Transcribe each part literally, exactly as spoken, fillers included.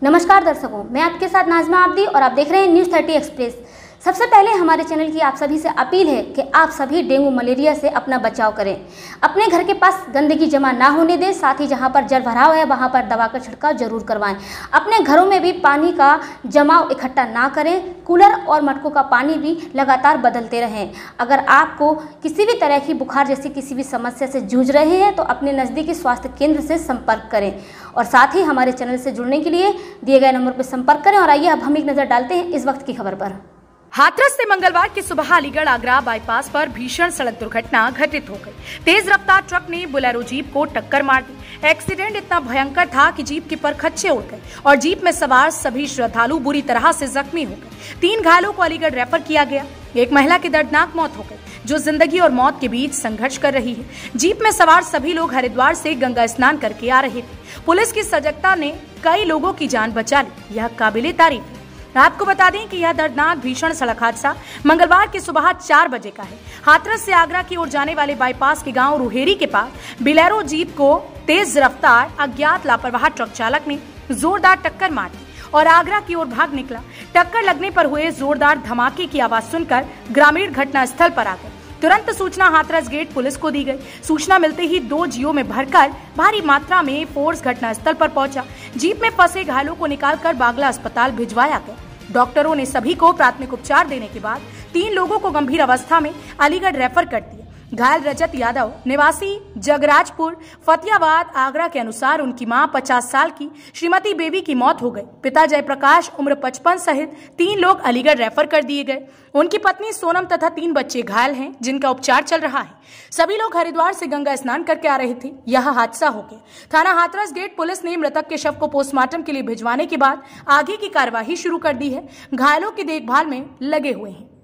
नमस्कार दर्शकों, मैं आपके साथ नाजमा आब्दी और आप देख रहे हैं न्यूज़ थर्टी एक्सप्रेस। सबसे पहले हमारे चैनल की आप सभी से अपील है कि आप सभी डेंगू मलेरिया से अपना बचाव करें। अपने घर के पास गंदगी जमा ना होने दें, साथ ही जहां पर जल भराव है वहां पर दवा का छिड़काव जरूर करवाएं। अपने घरों में भी पानी का जमाव इकट्ठा ना करें। कूलर और मटकों का पानी भी लगातार बदलते रहें। अगर आपको किसी भी तरह की बुखार जैसी किसी भी समस्या से जूझ रहे हैं तो अपने नज़दीकी स्वास्थ्य केंद्र से संपर्क करें और साथ ही हमारे चैनल से जुड़ने के लिए दिए गए नंबर पर संपर्क करें। और आइए अब हम एक नज़र डालते हैं इस वक्त की खबर पर। हाथरस से मंगलवार की सुबह अलीगढ़ आगरा बाईपास पर भीषण सड़क दुर्घटना घटित हो गई। तेज रफ्तार ट्रक ने बोलेरो जीप को टक्कर मार दी। एक्सीडेंट इतना भयंकर था कि जीप के परखच्चे उड़ गए और जीप में सवार सभी श्रद्धालु बुरी तरह से जख्मी हो गए। तीन घायलों को अलीगढ़ रेफर किया गया। एक महिला की दर्दनाक मौत हो गई जो जिंदगी और मौत के बीच संघर्ष कर रही है। जीप में सवार सभी लोग हरिद्वार से गंगा स्नान करके आ रहे थे। पुलिस की सजगता ने कई लोगों की जान बचा ली, यह काबिले तारीफ है। आपको बता दें कि यह दर्दनाक भीषण सड़क हादसा मंगलवार की सुबह चार बजे का है। हाथरस से आगरा की ओर जाने वाले बाईपास के गांव रुहेरी के पास बोलेरो जीप को तेज रफ्तार अज्ञात लापरवाह ट्रक चालक ने जोरदार टक्कर मार दी और आगरा की ओर भाग निकला। टक्कर लगने पर हुए जोरदार धमाके की आवाज सुनकर ग्रामीण घटना स्थल पर आ गए। तुरंत सूचना हाथरस गेट पुलिस को दी गई। सूचना मिलते ही दो जियो में भरकर भारी मात्रा में फोर्स घटना स्थल पर पहुंचा। जीप में फंसे घायलों को निकालकर बागला अस्पताल भिजवाया गया। डॉक्टरों ने सभी को प्राथमिक उपचार देने के बाद तीन लोगों को गंभीर अवस्था में अलीगढ़ रेफर कर दिया। घायल रजत यादव निवासी जगराजपुर फतियाबाद आगरा के अनुसार उनकी मां पचास साल की श्रीमती बेबी की मौत हो गई। पिता जयप्रकाश उम्र पचपन सहित तीन लोग अलीगढ़ रेफर कर दिए गए। उनकी पत्नी सोनम तथा तीन बच्चे घायल हैं जिनका उपचार चल रहा है। सभी लोग हरिद्वार से गंगा स्नान करके आ रहे थे। यह हादसा हो गया। थाना हाथरस गेट पुलिस ने मृतक के शव को पोस्टमार्टम के लिए भिजवाने के बाद आगे की कार्यवाही शुरू कर दी है। घायलों की देखभाल में लगे हुए हैं।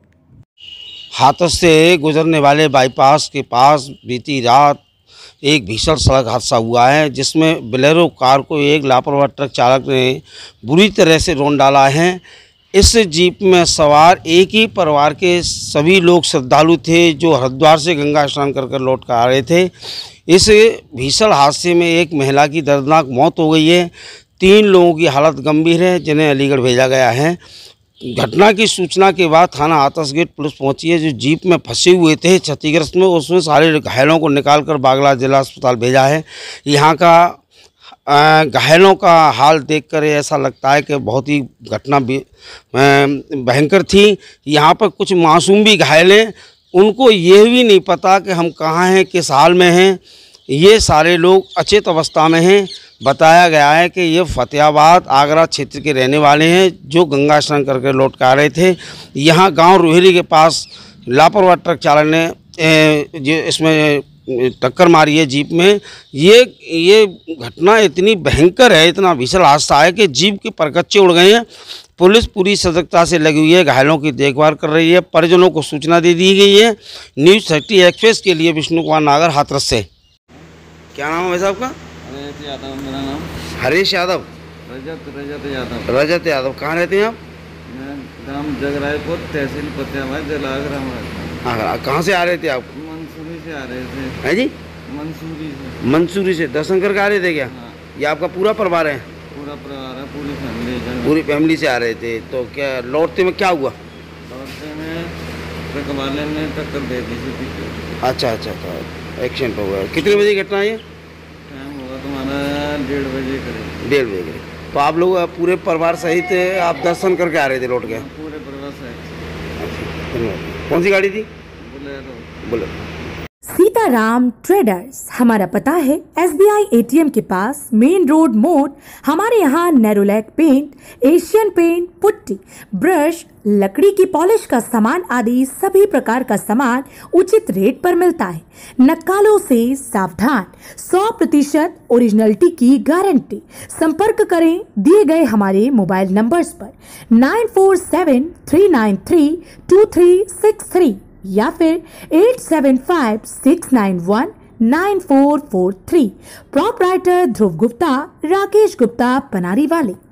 हाथरस से गुजरने वाले बाईपास के पास बीती रात एक भीषण सड़क हादसा हुआ है जिसमें बोलेरो कार को एक लापरवाह ट्रक चालक ने बुरी तरह से रौंद डाला है। इस जीप में सवार एक ही परिवार के सभी लोग श्रद्धालु थे जो हरिद्वार से गंगा स्नान कर कर लौट कर आ रहे थे। इस भीषण हादसे में एक महिला की दर्दनाक मौत हो गई है। तीन लोगों की हालत गंभीर है जिन्हें अलीगढ़ भेजा गया है। घटना की सूचना के बाद थाना हाथरस गेट पुलिस पहुंची है। जो जीप में फंसे हुए थे क्षतिग्रस्त में, उसमें सारे घायलों को निकालकर बागला जिला अस्पताल भेजा है। यहाँ का घायलों का हाल देखकर ऐसा लगता है कि बहुत ही घटना भयंकर थी। यहाँ पर कुछ मासूम भी घायल हैं, उनको ये भी नहीं पता कि हम कहाँ हैं, किस हाल में हैं। ये सारे लोग अचेत अवस्था में हैं। बताया गया है कि ये फतेहाबाद आगरा क्षेत्र के रहने वाले हैं जो गंगा स्नान करके लौट कर आ रहे थे। यहाँ गांव रुहेरी के पास लापरवाह ट्रक चालक ने जो इसमें टक्कर मारी है जीप में। ये ये घटना इतनी भयंकर है, इतना भीषण हादसा है कि जीप के परखच्चे उड़ गए हैं। पुलिस पूरी सजगता से लगी हुई है, घायलों की देखभाल कर रही है। परिजनों को सूचना दे दी गई है। न्यूज़ थर्टी एक्सप्रेस के लिए विष्णु कुमार नागर, हाथरस से। क्या नाम है भाई साहब का? रजत यादव मेरा नाम। हरीश यादव? रजत रजत यादव। रजत यादव। कहाँ रहते हैं आप? मैं ग्राम जगरायपुर, तहसील फतेहाबाद, जिला आगरा में। हाँ, कहाँ से आ रहे थे आप? मंसूरी से आ रहे थे। है जी? मंसूरी से। मंसूरी से दर्शन करके आ रहे थे क्या? हाँ। ये आपका पूरा परिवार है? पूरा परिवार है, पूरी फैमिली। पूरी फैमिली से आ रहे थे। तो क्या लौटते में क्या हुआ? लौटते में ट्रक वाले ने टक्कर दे दी थी। अच्छा अच्छा अच्छा, एक्सीडेंट हो गया। कितने बजे की घटना है? टाइम होगा तुम्हारा डेढ़ बजे करीब। डेढ़ बजे करीब। तो आप लोग पूरे परिवार सहित आप दर्शन करके आ रहे थे लौट के? पूरे परिवार सहित। अच्छा, धन्यवाद। कौन सी गाड़ी थी? बोलेरो। बोलेरो। सीताराम ट्रेडर्स, हमारा पता है S B I A T M के पास, मेन रोड मोड़। हमारे यहाँ Nerolac paint, Asian paint, putty, brush, लकड़ी की पॉलिश का सामान आदि सभी प्रकार का सामान उचित रेट पर मिलता है। नक्कालों से सावधान, सौ प्रतिशत ओरिजिनलिटी की गारंटी। संपर्क करें दिए गए हमारे मोबाइल नंबर्स पर nine four seven three nine three two three six three या फिर eight seven five six nine one nine four four three. Proprietor Dhruv Gupta, Rakesh Gupta, Panari वाले।